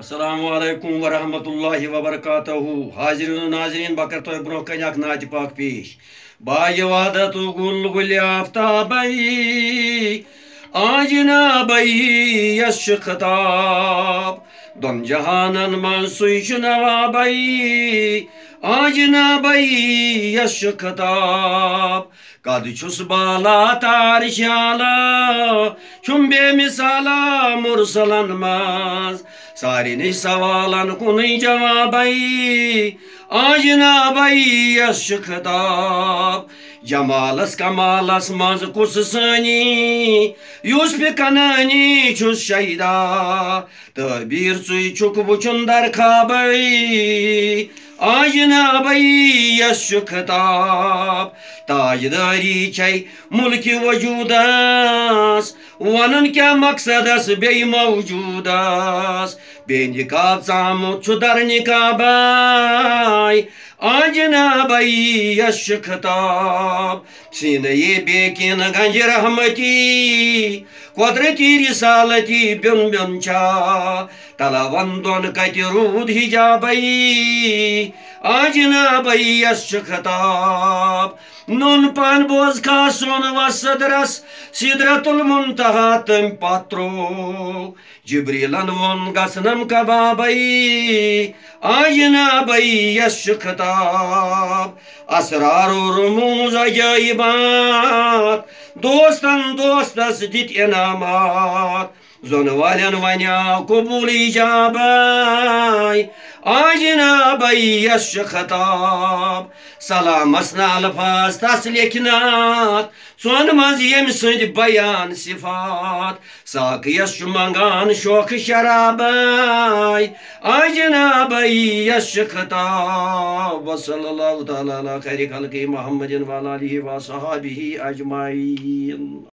السلام علیکم ورحمۃ اللہ وبرکاتہ حاضرین و ناظرین بکر تو برو کن اخ نعت پاک پیش بائی وادت گل گل آفتابی آجنابی یس خطاب دون جہانن من سوی نوابی آجنابی یس خطاب قد چھس بالا تار شالا چھم بے مثالا مرسلن ماز ساری نش سوالن کن جوابی آجنابی یس خطاب جمالس کمالس مز کس سانی یوس پہ کنانی چھس شہیدا تعبیر ژے چھک وچن در خوابی آجنابی یس خطاب تاجداری چھے ملک وجودس ونن کیا مقصدس بی موجودس بے نقاب ژامت چھ در نقابائی آجنابی یس خطاب سینہ بے کن گنج رحمتی قدرتی رسالتی بیون بیون چھا تلا وندون کت رود حجابی آجنابی یس خطاب نون پان بوز کھاسون و صدرس سدرت المنتہا تم پترو جبریلن ون گسنم کبابی آجنابی یس خطاب اسرار و رموز عجائبات دوستن دوستس دت انعامات زون والن ونیاو قبول ایجابی آجنابی یس خطاب سلام اسنا الفاظ تس لیکھنات ژون مز یم سند بیان صفات ساقیس چھ منگان شوق شرابی آجنابی یس خطاب وصلی اللہ تعالی علی خیر خلق محمد و علی آلہ و صحابہ اجمعین.